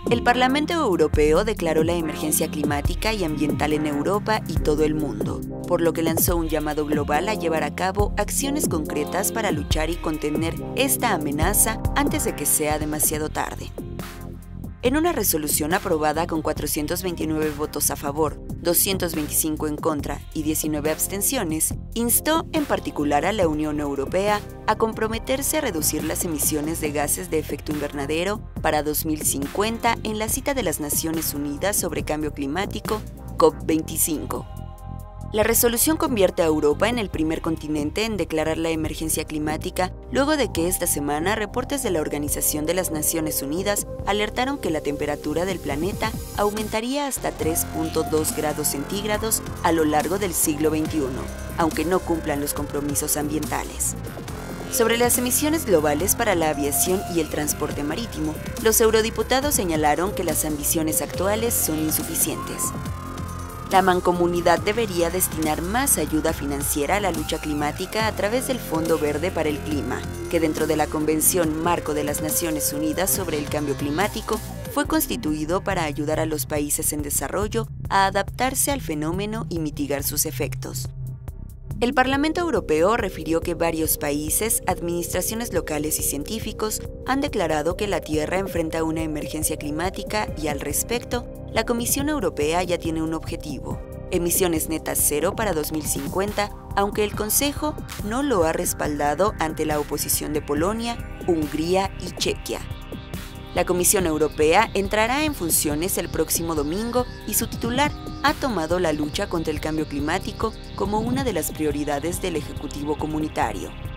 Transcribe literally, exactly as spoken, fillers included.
El Parlamento Europeo declaró la emergencia climática y ambiental en Europa y todo el mundo, por lo que lanzó un llamado global a llevar a cabo acciones concretas para luchar y contener esta amenaza antes de que sea demasiado tarde. En una resolución aprobada con cuatrocientos veintinueve votos a favor, doscientos veinticinco en contra y diecinueve abstenciones, instó en particular a la Unión Europea a comprometerse a reducir las emisiones de gases de efecto invernadero para dos mil cincuenta en la cita de las Naciones Unidas sobre Cambio Climático, COP veinticinco. La resolución convierte a Europa en el primer continente en declarar la emergencia climática luego de que esta semana reportes de la Organización de las Naciones Unidas alertaron que la temperatura del planeta aumentaría hasta tres punto dos grados centígrados a lo largo del siglo veintiuno, aunque no cumplan los compromisos ambientales. Sobre las emisiones globales para la aviación y el transporte marítimo, los eurodiputados señalaron que las ambiciones actuales son insuficientes. La Mancomunidad debería destinar más ayuda financiera a la lucha climática a través del Fondo Verde para el Clima, que dentro de la Convención Marco de las Naciones Unidas sobre el Cambio Climático fue constituido para ayudar a los países en desarrollo a adaptarse al fenómeno y mitigar sus efectos. El Parlamento Europeo refirió que varios países, administraciones locales y científicos han declarado que la Tierra enfrenta una emergencia climática y, al respecto, la Comisión Europea ya tiene un objetivo: emisiones netas cero para dos mil cincuenta, aunque el Consejo no lo ha respaldado ante la oposición de Polonia, Hungría y Chequia. La Comisión Europea entrará en funciones el próximo domingo y su titular ha tomado la lucha contra el cambio climático como una de las prioridades del Ejecutivo comunitario.